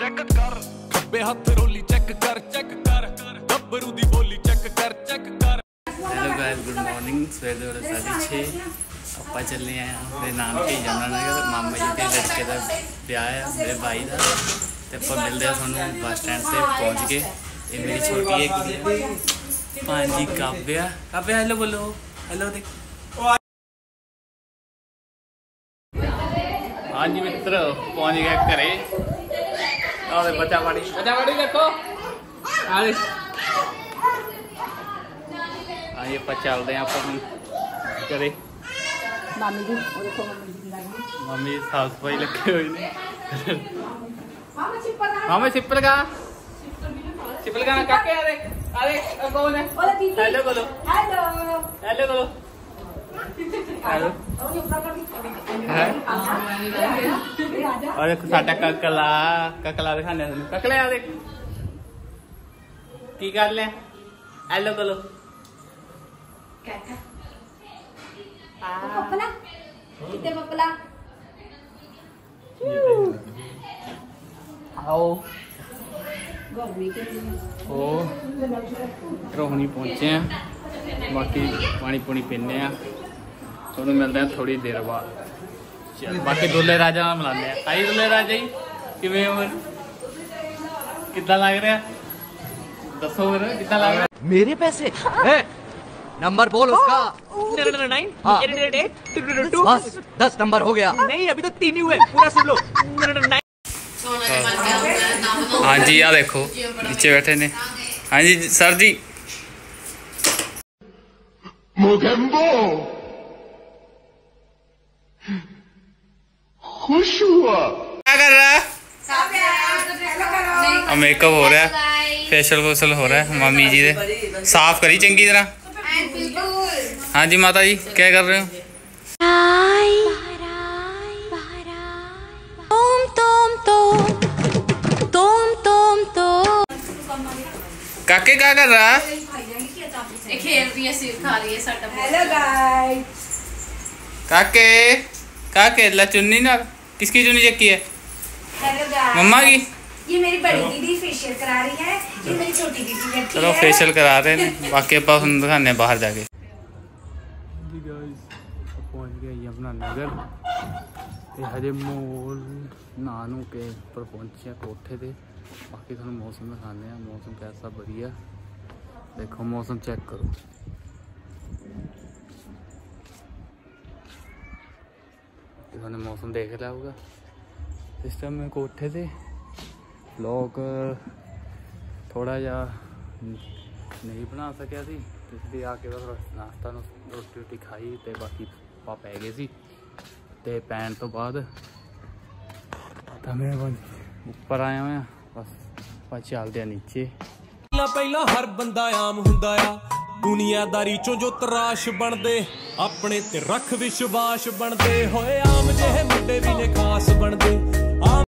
Check कर खब्बे हाथ रोली चेक कर गब्बरू दी बोली चेक कर हेलो गाइस, गुड मॉर्निंग। सवेरे 6:30 ਆਪਾਂ ਚੱਲੇ ਆ ਆਪਣੇ ਨਾਨਕੇ ਯਮੁਨਾਨਗਰ। ਮਾਮਾ ਜੀ ਦੇ ਲੜਕੇ ਦਾ ਵਿਆਹ ਹੈ, ਮੇਰੇ ਭਾਈ ਦਾ। ਤੇ ਆਪਾਂ ਮਿਲਦੇ ਆ ਤੁਹਾਨੂੰ ਬੱਸ ਸਟੈਂਡ ਤੇ ਪਹੁੰਚ ਕੇ। ਇਹ ਮੇਰੀ ਛੋਟੀ ਹੈ ਭਾਂਜੀ ਕਾव्या। हेलो बोलो, हेलो देख। हाँ जी मित्र, पहुंच गया घरे। और बच्चा बाड़ी देखो। हाँ ये पर चलते हैं आप घरे। मम्मी साफ सफाई लगे हुए ने। मामा सिप्पल का काके अरे कौन है? हेलो बोलो, हेलो बोलो, हेलो। और साडा ककला दिखाने ककले आ देख की कर ले। हेलो बोलो, पपला कितने पपला आओ। ओ रोहनी पहुंचे हैं, बाकी पानी पुनी पीने हैं। थोड़ा मिलते हैं थोड़ी देर बाद। बाकी दुल्हे राजा मिलाने हैं। आई दुल्हे राजा जी किवें हो? कितना लग रहा? दसो फिर कितना लग रहा? मेरे पैसे नंबर बोल उसका। 9 बस 10 नंबर हो गया। नहीं, अभी तो 3 ही हुए, पूरा सुन लो। 9 हाँ जी, आ देखो नीचे बैठे ने। हाँ जी सर जी। मोगेम्बो खुश हुआ। क्या कर रहा है? मेकअप हो रहा है, फेशियल वेशियल हो रहा है मामी जी दे। साफ करी चंगी तरह। हाँ जी माता जी, क्या कर रहे हो? काके क्या कर रहा है? खेल रही है, सिर खा रही है। हेलो गाइस, काके क्या खेल चुन्नी ना? किसकी चुन्नी चक्की है? हेलो गाइस, मम्मा की। ये मेरी बड़ी दीदी फेशियल करा रही है, ये मेरी छोटी दीदी बैठी है। चलो फेशियल करा रहे हैं, बाकी आप दिखाने बाहर जाके। जी गाइस, पहुंच गए यमुनानगर। ते हजे मोल नानू के ऊपर पहुंचे कोठे ते। बाकी थोड़ा मौसम दिखाने हैं, मौसम कैसा बढ़िया। देखो मौसम चेक करो। इन्होंने मौसम देख लिया होगा। इस टाइम मैं कोठे थे लोग थोड़ा जा नहीं बना सकिया थी, इसलिए आके बस नाश्ता रोटी रोटी खाई ते बाकी पा पै गए सी। ते पैन तो बाद मैं ऊपर आया हुआ बस चलते नीचे। पहला हर बंदा आम हुंदा आ, दुनियादारी चों जो तराश बनदे, अपने ते रख विश्वास बनदे होए आम जेहे मुंडे भी ने खास बनदे।